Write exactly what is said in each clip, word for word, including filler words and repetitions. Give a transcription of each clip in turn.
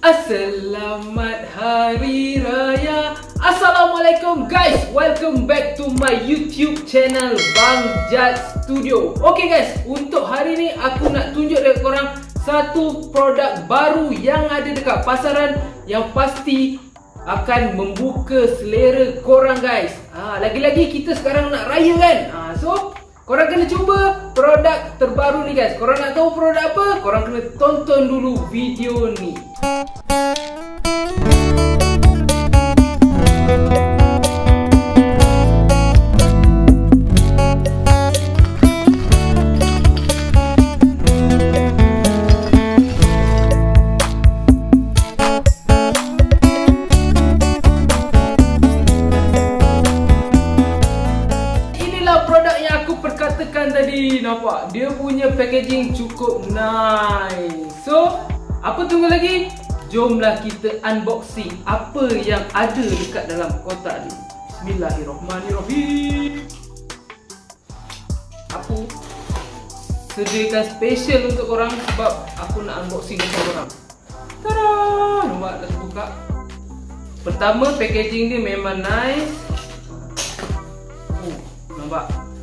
Selamat Hari Raya. Assalamualaikum guys, welcome back to my YouTube channel Bang Jad Studio. Okay guys, untuk hari ni aku nak tunjuk dekat korang satu produk baru yang ada dekat pasaran yang pasti akan membuka selera korang guys. ha, Lagi-lagi kita sekarang nak raya kan. ha, So korang kena cuba produk terbaru ni guys. Korang nak tahu produk apa? Korang kena tonton dulu video ni. Perkatakan tadi, nampak dia punya packaging cukup nice. So apa tunggu lagi? Jomlah kita unboxing apa yang ada dekat dalam kotak ni. Bismillahirrahmanirrahim. Aku sediakan special untuk korang sebab aku nak unboxing dengan korang. Tada! Nampak dah terbuka. Pertama, packaging dia memang nice. Oh, nampak.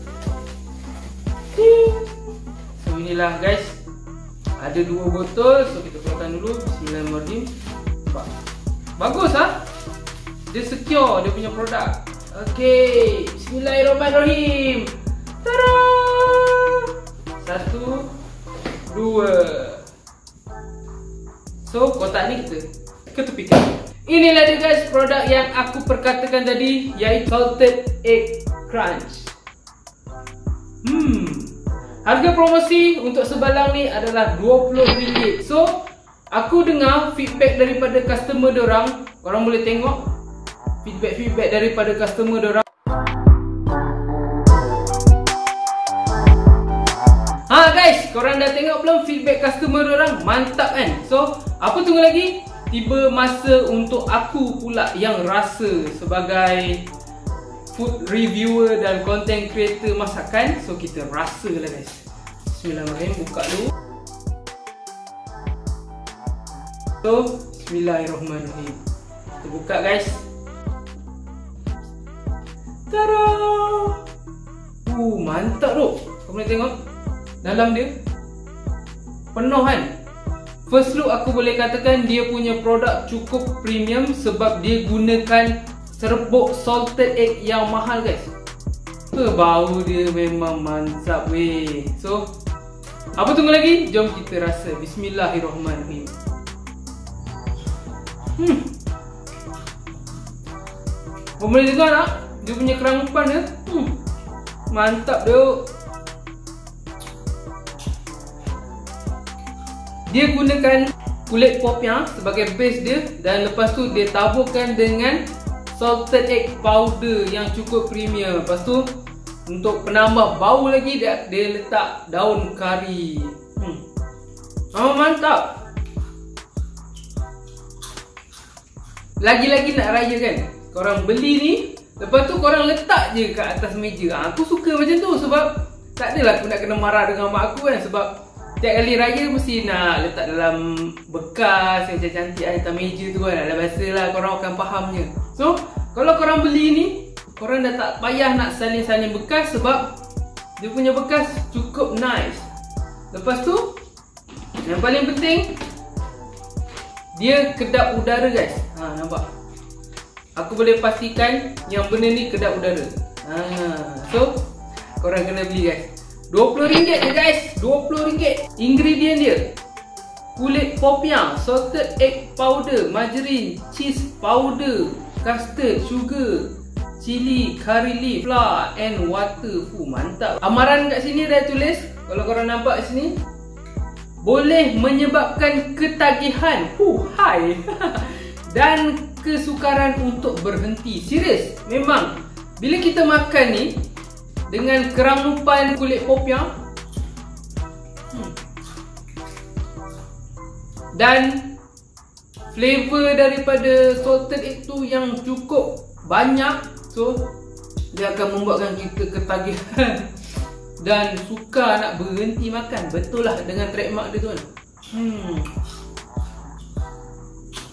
So inilah guys, ada dua botol. So kita keluarkan dulu. Bismillahirrahmanirrahim. Bagus ah, dia secure dia punya produk. Okay, Bismillahirrahmanirrahim. Tada! Satu, dua. So kotak ni kita ketepikan. Inilah dia guys produk yang aku perkatakan tadi, iaitu Salted Egg Crunch. Hmm, harga promosi untuk sebalang ni adalah dua puluh ringgit. So, aku dengar feedback daripada customer dorang. Korang boleh tengok feedback-feedback daripada customer dorang. Ha guys, korang dah tengok belum feedback customer dorang? Mantap kan? So, apa tunggu lagi? Tiba masa untuk aku pula yang rasa sebagai food reviewer dan content creator masakan. So kita rasa lah guys. Bismillahirrahmanirrahim. Buka dulu. So Bismillahirrahmanirrahim. Kita buka guys. Tada! Uh, mantap tu. Kau boleh tengok dalam dia penuh kan. First look aku boleh katakan dia punya produk cukup premium sebab dia gunakan serbuk salted egg yang mahal guys. Bau dia memang mantap weh. So apa tunggu lagi? Jom kita rasa. Bismillahirrahmanirrahim. Hmm, kau boleh dengar tak? Dia punya kerangupan dia. Hmm, mantap dia. Dia gunakan kulit popiah sebagai base dia. Dan lepas tu dia taburkan dengan salted egg powder yang cukup premium. Lepas tu untuk penambah bau lagi dia, dia letak daun kari. Hmm, oh, mantap. Lagi-lagi nak raya kan, korang beli ni, lepas tu korang letak je kat atas meja. ha, Aku suka macam tu sebab tak adalah aku nak kena marah dengan mak aku kan. Sebab tiap kali raya mesti nak letak dalam bekas yang cantik-cantik atas meja tu kan. Dah biasalah, korang akan fahamnya. So kalau korang beli ni, korang dah tak payah nak salin-salin bekas sebab dia punya bekas cukup nice. Lepas tu yang paling penting, dia kedap udara guys. Ha, nampak? Aku boleh pastikan yang benda ni kedap udara. ha, So korang kena beli guys. Dua puluh ringgit je guys. Dua puluh ringgit. Ingredient dia: kulit popiah, salted egg powder, margarine, cheese powder, custard, sugar, chili, curry leaf, flour and water. Fuh, mantap. Amaran kat sini dah tulis. Kalau korang nampak kat sini, boleh menyebabkan ketagihan, Huh, hai dan kesukaran untuk berhenti. Serius, memang bila kita makan ni dengan kerangupan kulit popiah hmm, dan flavor daripada salted egg tu yang cukup banyak, so dia akan membuatkan kita ketagihan dan suka nak berhenti makan. Betul lah dengan trademark dia tu kan. Hmm.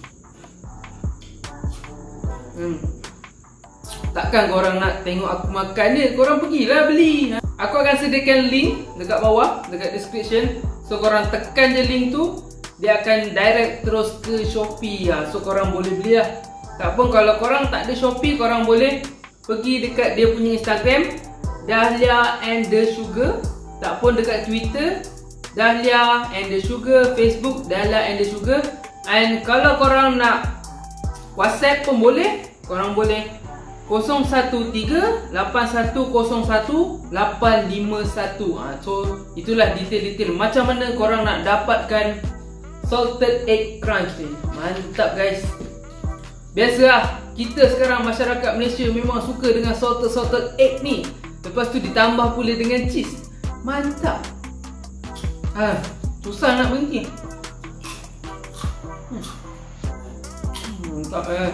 hmm. Takkan korang nak tengok aku makan je, korang pergilah beli. Aku akan sediakan link dekat bawah, dekat description. So korang tekan je link tu, dia akan direct terus ke Shopee lah. So korang boleh beli lah. Tak pun kalau korang tak ada Shopee, korang boleh pergi dekat dia punya Instagram, Dahlia and the Sugar. Tak pun dekat Twitter, Dahlia and the Sugar. Facebook, Dahlia and the Sugar. And kalau korang nak WhatsApp pun boleh. Korang boleh kosong satu tiga lapan satu kosong satu lapan lima satu. ha, So itulah detail-detail macam mana korang nak dapatkan salted egg crunch ni. Mantap guys. Biasalah kita sekarang masyarakat Malaysia memang suka dengan salted-salted egg ni. Lepas tu ditambah pula dengan cheese. Mantap. ha, Susah nak berhenti. hmm. Mantap eh.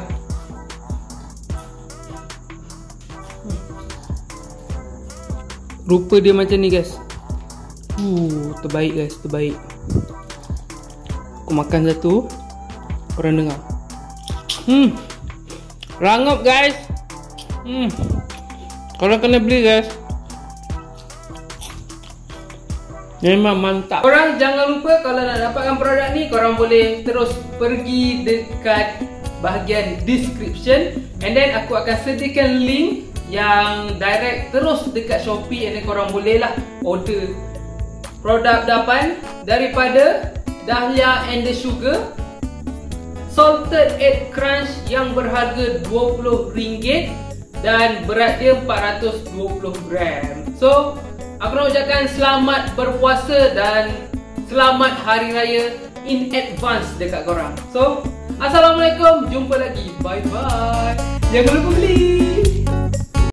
Rupa dia macam ni guys. Uh, terbaik guys, terbaik. Aku makan satu, korang dengar. Hmm, rangup guys. Hmm, korang kena beli guys. Memang mantap. Korang jangan lupa kalau nak dapatkan produk ni, korang boleh terus pergi dekat bahagian description, and then aku akan sediakan link yang direct terus dekat Shopee, and then korang boleh lah order produk dapan daripada Dahlia and the Sugar salted egg crunch yang berharga dua puluh ringgit dan berat dia empat ratus dua puluh gram. So aku nak ucapkan selamat berpuasa dan selamat hari raya in advance dekat korang. So assalamualaikum, jumpa lagi, bye bye. Jangan lupa beli.